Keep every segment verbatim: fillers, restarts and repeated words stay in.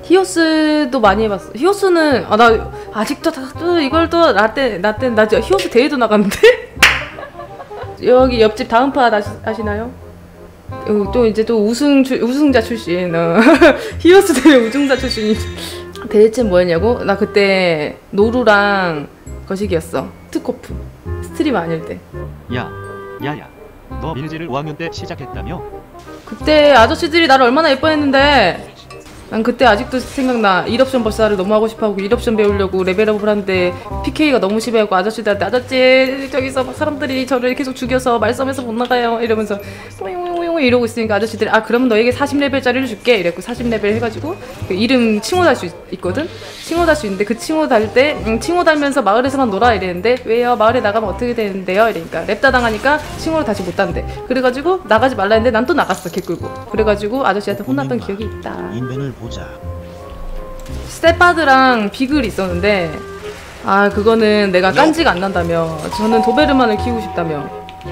히오스도 많이 해봤어. 히오스는 아 나 아직도 다, 또 이걸 또 나때 나때 나 히오스 대회도 나갔는데 여기 옆집 다음파 아시, 아시나요? 또 이제 또 우승 주, 우승자 출신 어. 히오스 대회 우승자 출신이 대회쯤 뭐였냐고? 나 그때 노루랑 거시기였어. 스코프 스트림 아닐 때. 야 야야 너 밀지를 오 학년 때 시작했다며? 그때 아저씨들이 나를 얼마나 예뻐했는데. 난 그때 아직도 생각나. 일 옵션 벌사를 너무 하고 싶어하고 일 옵션 배우려고 레벨업을 하는데 피케이가 너무 심해갖고 아저씨들한테 아저씨 저기서 막 사람들이 저를 계속 죽여서 말싸움에서 못 나가요 이러면서 이러고 있으니까 아저씨들이 아 그러면 너에게 사십 레벨짜리를 줄게 이랬고 사십 레벨 해가지고 그 이름 칭호 달 수 있거든? 칭호 달 수 있는데 그 칭호 달 때 응, 칭호 달면서 마을에서만 놀아 이랬는데 왜요? 마을에 나가면 어떻게 되는데요? 이러니까 랩다 당하니까 칭호를 다시 못 단대. 그래가지고 나가지 말라 했는데 난 또 나갔어 개 끌고. 그래가지고 아저씨한테 혼났던 기억이 있다. 인벤을 보자. 스테파드랑 비글이 있었는데 아 그거는 내가 깐지가 안 난다며. 저는 도베르만을 키우고 싶다며.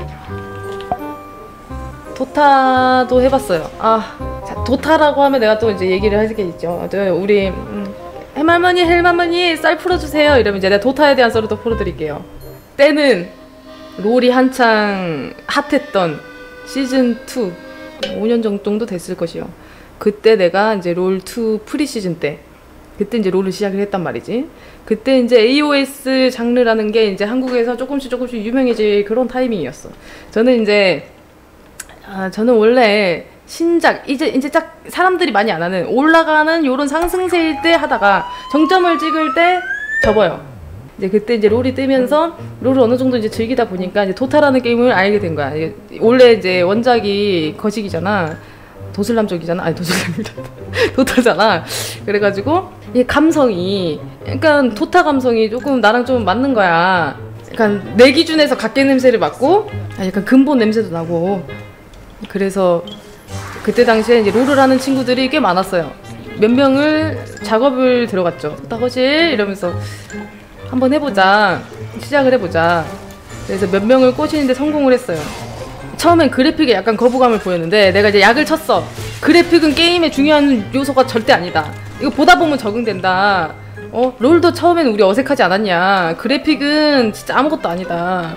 도타도 해봤어요. 아 자, 도타라고 하면 내가 또 이제 얘기를 할 게 있죠. 우리 음, 해말머니 헬마머니 쌀 풀어주세요 이러면 이제 내가 도타에 대한 썰을 또 풀어드릴게요. 때는 롤이 한창 핫했던 시즌 투 오 년 정도 됐을 것이요. 그때 내가 이제 롤 투 프리시즌 때 그때 이제 롤을 시작을 했단 말이지. 그때 이제 에이오에스 장르라는 게 이제 한국에서 조금씩 조금씩 유명해질 그런 타이밍이었어. 저는 이제 아 저는 원래 신작 이제 이제 딱 사람들이 많이 안 하는 올라가는 요런 상승세일 때 하다가 정점을 찍을 때 접어요. 이제 그때 이제 롤이 뜨면서 롤을 어느 정도 이제 즐기다 보니까 이제 도타라는 게임을 알게 된 거야. 원래 이제 원작이 거시기잖아. 도슬람 쪽이잖아. 아니 도슬람이잖아. 도타잖아. 그래가지고 이 감성이 약간 도타 감성이 조금 나랑 좀 맞는 거야. 약간 내 기준에서 각계 냄새를 맡고 약간 근본 냄새도 나고. 그래서 그때 당시에 이제 롤을 하는 친구들이 꽤 많았어요. 몇 명을 작업을 들어갔죠. 도타거실 이러면서 한번 해보자. 시작을 해보자. 그래서 몇 명을 꼬시는데 성공을 했어요. 처음엔 그래픽에 약간 거부감을 보였는데 내가 이제 약을 쳤어. 그래픽은 게임의 중요한 요소가 절대 아니다. 이거 보다 보면 적응된다. 어? 롤도 처음엔 우리 어색하지 않았냐. 그래픽은 진짜 아무것도 아니다.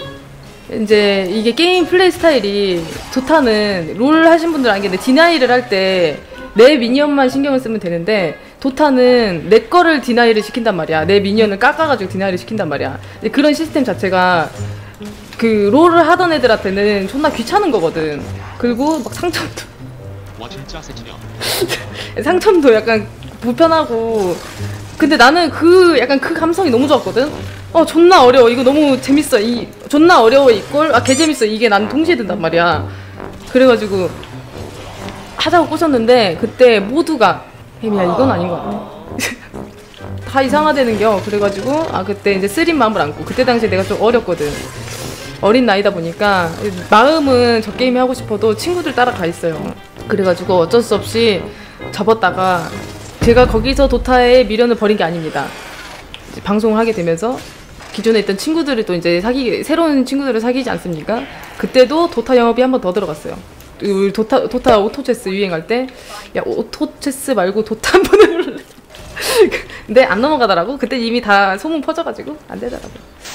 이제 이게 게임 플레이 스타일이 도타는 롤 하신 분들 알겠는데 디나이를 할 때 내 미니언만 신경을 쓰면 되는데 도타는 내 거를 디나이를 시킨단 말이야. 내 미니언을 깎아가지고 디나이를 시킨단 말이야. 그런 시스템 자체가 그 롤을 하던 애들한테는 존나 귀찮은 거거든. 그리고 막 상점도 와 진짜 세지냐. 상점도 약간 불편하고. 근데 나는 그 약간 그 감성이 너무 좋았거든. 어 존나 어려워. 이거 너무 재밌어. 이 존나 어려워 이걸 아 개 재밌어. 이게 난 동시에 든단 말이야. 그래가지고 하자고 꼬셨는데 그때 모두가 혜미야 이건 아닌 것 같아. 다 이상하대는겨. 그래가지고 아 그때 이제 쓰린 마음을 안고 그때 당시에 내가 좀 어렸거든. 어린 나이다 보니까 마음은 저 게임이 하고 싶어도 친구들 따라가 있어요. 그래가지고 어쩔 수 없이 접었다가 제가 거기서 도타에 미련을 버린 게 아닙니다. 이제 방송을 하게 되면서 기존에 있던 친구들을 또 이제 사귀 새로운 친구들을 사귀지 않습니까? 그때도 도타 영업이 한 번 더 들어갔어요. 우리 도타 도타 오토체스 유행할 때 야 오토체스 말고 도타 한 번 해볼래? 근데 안 넘어가더라고. 그때 이미 다 소문 퍼져가지고 안 되더라고.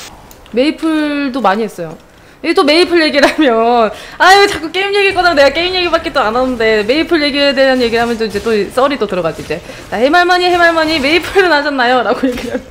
메이플도 많이 했어요. 이게 또 메이플 얘기를 하면 아유 자꾸 게임 얘기 꺼내면 내가 게임 얘기밖에 또 안 하는데 메이플 얘기에 대한 얘기를 하면 또 이제 또 썰이 또 들어가지. 이제 자, 해말머니 해말머니 메이플은 하셨나요? 라고 얘기를 하면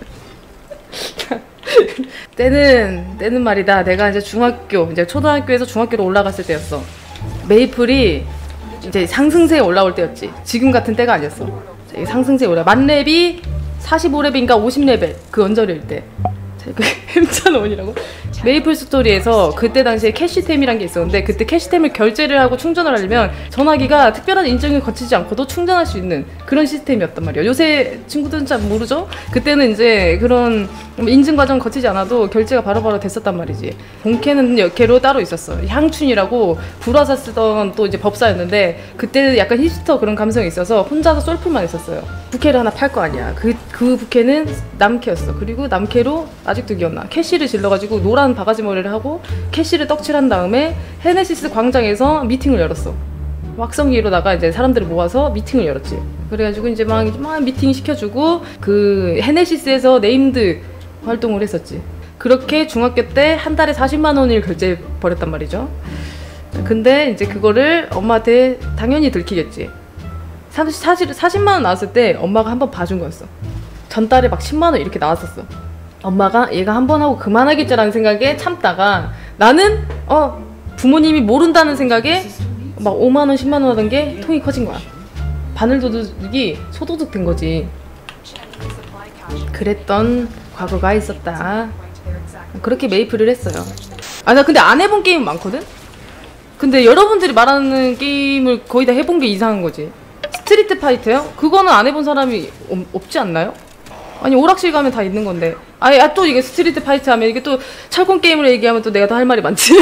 때는 때는 말이다. 내가 이제 중학교 이제 초등학교에서 중학교로 올라갔을 때였어. 메이플이 이제 상승세에 올라올 때였지. 지금 같은 때가 아니었어. 상승세에 올라 만렙이 사십오 렙인가 오십 레벨 그 언저리일 때. 그 햄찬원이라고? 메이플 스토리에서 그때 당시에 캐시템이란 게 있었는데 그때 캐시템을 결제를 하고 충전을 하려면 전화기가 특별한 인증을 거치지 않고도 충전할 수 있는 그런 시스템이었단 말이야. 요새 친구들은 잘 모르죠? 그때는 이제 그런 인증 과정 거치지 않아도 결제가 바로바로 됐었단 말이지. 본캐는 역캐로 따로 있었어. 향춘이라고 불화사 쓰던 또 이제 법사였는데 그때 약간 힙스터 그런 감성이 있어서 혼자서 솔플만 했었어요. 부캐를 하나 팔 거 아니야. 그, 그 부캐는 남캐였어. 그리고 남캐로 아직도 기억나. 캐시를 질러가지고 노란 바가지 머리를 하고 캐시를 떡칠한 다음에 헤네시스 광장에서 미팅을 열었어. 확성기로다가 이제 사람들을 모아서 미팅을 열었지. 그래가지고 이제 막, 막 미팅 시켜주고 그 헤네시스에서 네임드 활동을 했었지. 그렇게 중학교 때 한 달에 사십만 원을 결제해 버렸단 말이죠. 근데 이제 그거를 엄마한테 당연히 들키겠지. 사실 사십만 원 나왔을 때 엄마가 한 번 봐준 거였어. 전달에 막 십만 원 이렇게 나왔었어. 엄마가 얘가 한 번 하고 그만하겠지라는 생각에 참다가 나는 어 부모님이 모른다는 생각에 막 오만 원, 십만 원 하던 게 통이 커진 거야. 바늘도둑이 소도둑 된 거지. 그랬던 과거가 있었다. 그렇게 메이플을 했어요. 아, 나 근데 안 해본 게임 많거든? 근데 여러분들이 말하는 게임을 거의 다 해본 게 이상한 거지. 스트리트 파이터요? 그거는 안 해본 사람이 없, 없지 않나요? 아니 오락실 가면 다 있는 건데. 아니 아, 또 이게 스트리트 파이터 하면 이게 또 철권 게임으로 얘기하면 또 내가 더 할 말이 많지.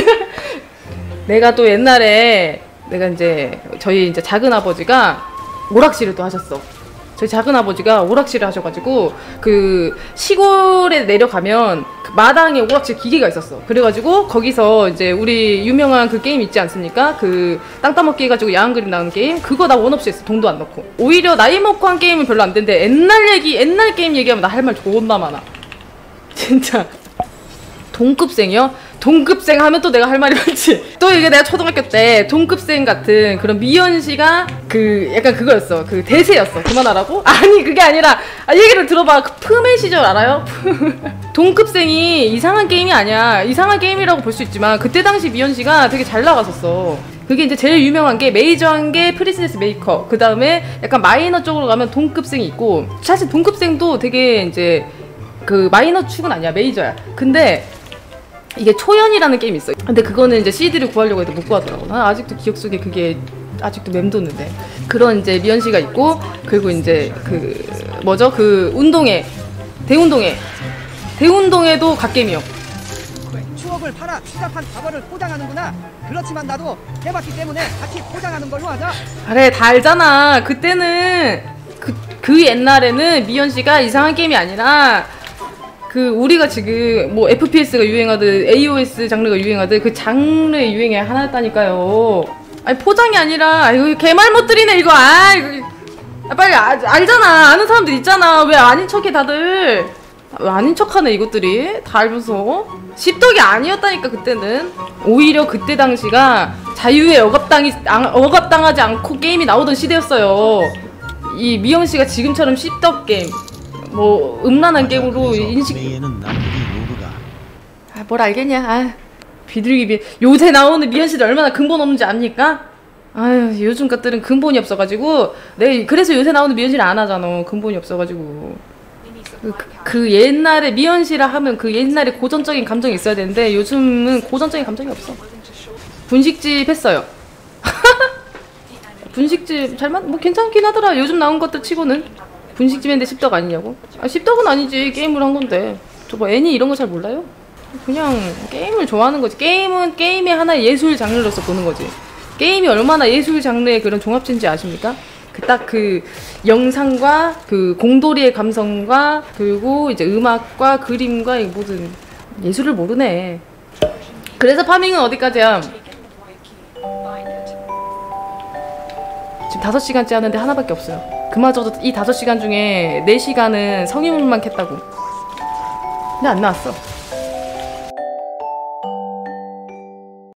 내가 또 옛날에 내가 이제 저희 이제 작은 아버지가 오락실을 또 하셨어. 저희 작은 아버지가 오락실을 하셔가지고 그 시골에 내려가면 그 마당에 오락실 기계가 있었어. 그래가지고 거기서 이제 우리 유명한 그 게임 있지 않습니까? 그 땅 따먹기 해가지고 야한 그림 나오는 게임, 그거 나 원 없이 했어. 돈도 안 넣고. 오히려 나이 먹고 한 게임은 별로 안 되는데 옛날 얘기, 옛날 게임 얘기하면 나 할 말 존나 많아. 진짜. 동급생이요? 동급생 하면 또 내가 할 말이 많지. 또 이게 내가 초등학교 때 동급생 같은 그런 미연 씨가 그 약간 그거였어. 그 대세였어. 그만하라고? 아니 그게 아니라 아, 얘기를 들어봐. 그 푸메 시절 알아요? 동급생이 이상한 게임이 아니야. 이상한 게임이라고 볼 수 있지만 그때 당시 미연 씨가 되게 잘 나갔었어. 그게 이제 제일 유명한 게 메이저한 게 프린세스 메이커. 그 다음에 약간 마이너 쪽으로 가면 동급생이 있고, 사실 동급생도 되게 이제 그 마이너 축은 아니야. 메이저야. 근데 이게 초연이라는 게임이 있어. 근데 그거는 이제 씨디를 구하려고 해도 못 구하더라고. 난 아직도 기억 속에 그게 아직도 맴도는데. 그런 이제 미연 씨가 있고, 그리고 이제 그 뭐죠? 그 운동회, 대운동회, 대운동회도 갓게임이요. 추억을 팔아 시작한 과거를 포장하는구나. 그렇지만 나도 해봤기 때문에 같이 포장하는 걸로 하자. 그래, 다 알잖아. 그때는 그, 그 옛날에는 미연 씨가 이상한 게임이 아니라 그 우리가 지금 뭐 에프피에스가 유행하듯 에이오에스 장르가 유행하듯 그 장르의 유행이 하나였다니까요. 아니 포장이 아니라 아이고 개말 못 들이네 이거. 아 이거 아, 빨리 아, 알잖아. 아는 사람들 있잖아. 왜 아닌 척해 다들. 왜 아닌 척하네 이것들이. 다 알면서 십덕이 아니었다니까 그때는. 오히려 그때 당시가 자유에 억압당이 억압당하지 않고 게임이 나오던 시대였어요. 이 미영씨가 지금처럼 십덕 게임 뭐 음란한 게임으로 인식. 아, 뭘 알겠냐. 아, 비둘기 비. 요새 나오는 미연씨들 얼마나 근본 없는지 압니까? 아유, 요즘 것들은 근본이 없어가지고. 네, 그래서 요새 나오는 미연씨를 안 하잖아. 근본이 없어가지고. 그, 그 옛날에 미연씨라 하면 그 옛날에 고전적인 감정이 있어야 되는데 요즘은 고전적인 감정이 없어. 분식집 했어요. 분식집 잘만 뭐 괜찮긴 하더라. 요즘 나온 것들 치고는. 분식집인데 십덕 아니냐고? 아, 십덕은 아니지. 게임을 한 건데. 저 뭐 애니 이런 거 잘 몰라요? 그냥 게임을 좋아하는 거지. 게임은 게임의 하나의 예술 장르로서 보는 거지. 게임이 얼마나 예술 장르의 그런 종합체인지 아십니까? 그 딱 그 영상과 그 공돌이의 감성과 그리고 이제 음악과 그림과 이 모든 예술을 모르네. 그래서 파밍은 어디까지야? 지금 다섯 시간째 하는데 하나밖에 없어요. 그마저도 이 다섯 시간 중에 네 시간은 성인물만 캤다고. 근데 안 나왔어.